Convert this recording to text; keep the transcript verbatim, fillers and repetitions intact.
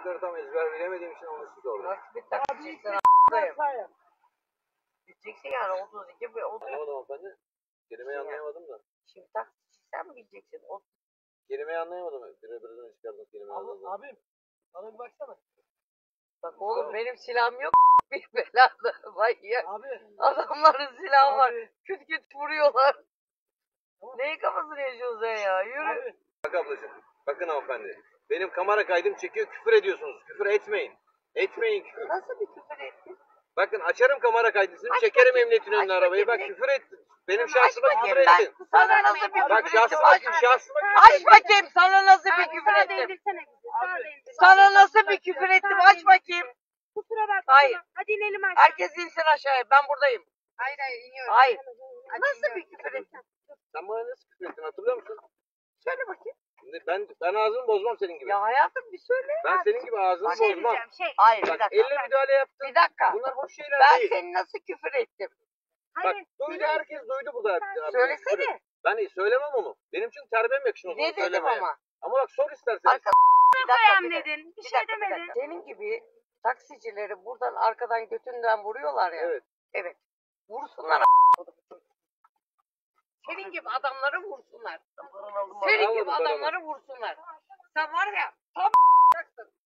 taksilikleri tam ezber bilemediğim için onu size sordum. Nasıl bir taksicisin a**dayım? Bileceksin yani otuz iki ve otuz. Anlamadım hanımefendi. Kelimeyi anlayamadım da. Şimdi taksici sen mi bileceksin? O... Kelimeyi anlayamadım. Bir öbüründen çıkardım kelimeyi anladım. Abim bana bir baksana. Bak oğlum benim silahım yok. Bir belalı manyak. Abi. Adamların silahı var. Abi. Küt küt vuruyorlar. Neyin kafasını yaşıyorsun sen ya? Yürü. Abi. Bak ablacığım. Bakın hanımefendi. Benim kamera kaydım çekiyor. Küfür ediyorsunuz. Küfür etmeyin. Etmeyin küfür. Nasıl bir küfür ettin? Bakın açarım kamera kaydısını. Aç Çekerim bakayım, emniyetin önüne aç arabayı. Bak bakayım. küfür ettin. Benim Aç şahsıma küfür bakayım ben. ettin. Sana nasıl bir Bak küfür ettim? şahsıma, Aç, şahsıma aç küfür ettin. bakayım sana nasıl bir küfür Sağa ettim? değdirsene bizi. Sağa değdir. Sana nasıl bir küfür ettim? Aç bakayım. Kusura bakma. Hayır. Tamam. Hadi inelim aşağı. Herkes insin aşağıya. Ben buradayım. Hayır hayır iniyorum. Hayır. Hadi Nasıl iniyorum. bir küfür ettim? Sen bana nasıl küfür ettin hatırlıyor musun? Söyle bakayım. Şimdi ben ben ağzımı bozmam senin gibi. Ya hayatım bir söyle. Ben senin gibi ağzını Bir şey bozmam. diyeceğim şey. Hayır bir Bak dakika. elle müdahale yaptın. Bir dakika. Bunlar hoş şeyler Ben değil. seni nasıl küfür ettim? Bak Hayır. duydu herkes duydu burada. Abi, Söylesene. Ben söylemem onu. Benim için terbiyem yakışmaz onu Ne dedim söylemeye. ama? Ama bak sor istersen. Arka... Bir dakika, Koyam bir dakika. dedin. Bir Bir şey dakika, bir demedin. dakika. Senin gibi taksicileri buradan arkadan götünden vuruyorlar ya. Evet. Evet. Vursunlar a**. Senin gibi adamları vursunlar. Senin gibi Anladım, adamları vursunlar. Sen var ya tam